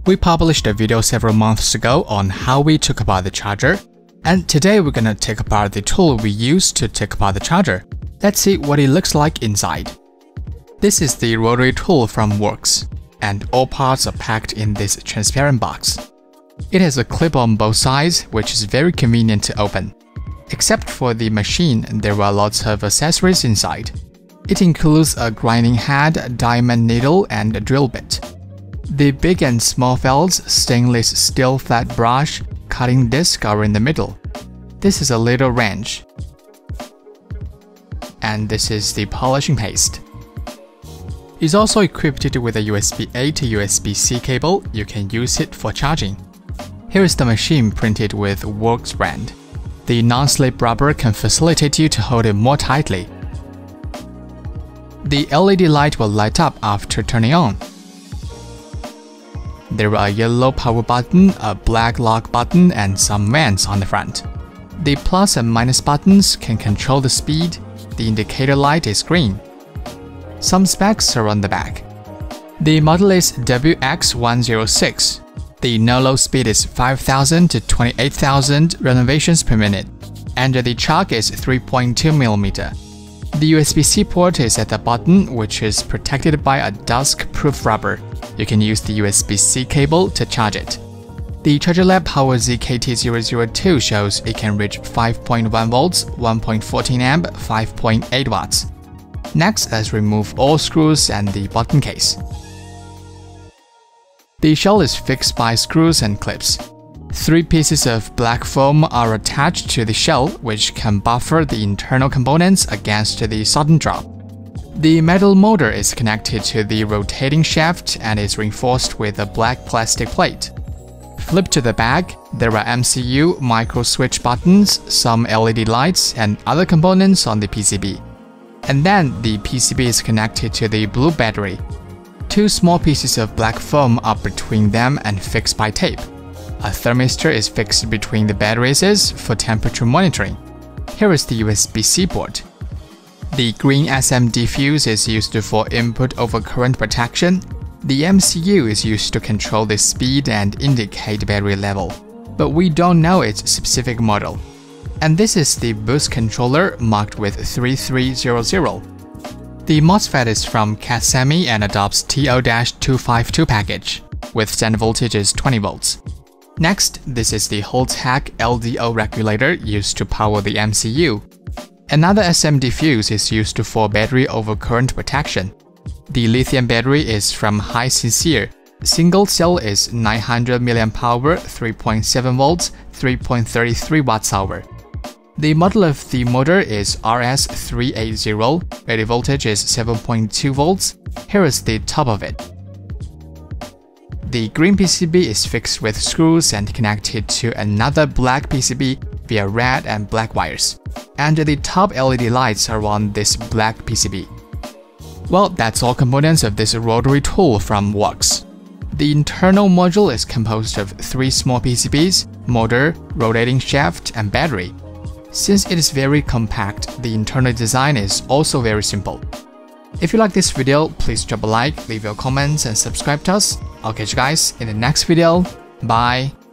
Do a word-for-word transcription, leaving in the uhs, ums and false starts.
We published a video several months ago on how we took apart the charger, and today we're gonna take apart the tool we used to take apart the charger. Let's see what it looks like inside. This is the rotary tool from Works, and all parts are packed in this transparent box. It has a clip on both sides, which is very convenient to open. Except for the machine, there are lots of accessories inside. It includes a grinding head, diamond needle, and a drill bit. The big and small felts, stainless steel flat brush, cutting disc are in the middle. This is a little wrench. And this is the polishing paste. It's also equipped with a U S B A to U S B C cable. You can use it for charging. Here is the machine printed with Works brand. The non-slip rubber can facilitate you to hold it more tightly. The L E D light will light up after turning on. There are a yellow power button, a black lock button, and some vents on the front. The plus and minus buttons can control the speed. The indicator light is green. Some specs are on the back. The model is W X one zero six. The no-low speed is five thousand to twenty-eight thousand revolutions per minute, and the chuck is three point two millimeters. The U S B C port is at the bottom, which is protected by a dust-proof rubber. You can use the U S B C cable to charge it. The ChargerLab Power Z K T zero zero two shows it can reach five point one volts, one point one four amp, five point eight watts. Next, let's remove all screws and the bottom case. The shell is fixed by screws and clips. Three pieces of black foam are attached to the shell, which can buffer the internal components against the sudden drop. The metal motor is connected to the rotating shaft and is reinforced with a black plastic plate. Flip to the back, there are M C U, micro switch buttons, some L E D lights, and other components on the P C B. And then the P C B is connected to the blue battery. Two small pieces of black foam are between them and fixed by tape. A thermistor is fixed between the batteries for temperature monitoring. Here is the U S B C port. The green S M D fuse is used for input over current protection. The M C U is used to control the speed and indicate battery level, but we don't know its specific model. And this is the boost controller marked with three three zero zero. The MOSFET is from Catsemi and adopts T O two fifty-two package, with standard voltage is twenty volts. Next, this is the Holtec L D O regulator used to power the M C U. Another S M D fuse is used for battery over current protection. The lithium battery is from HiSincere. Single cell is nine hundred milliamp hour, three point seven volts, three point three three watts hour. The model of the motor is R S three eighty. Rated voltage is seven point two volts. Here is the top of it. The green P C B is fixed with screws and connected to another black P C B via red and black wires. And the top L E D lights are on this black P C B. Well, that's all components of this rotary tool from Works. The internal module is composed of three small P C Bs, motor, rotating shaft, and battery. Since it is very compact, the internal design is also very simple. If you like this video, please drop a like, leave your comments, and subscribe to us. I'll catch you guys in the next video. Bye!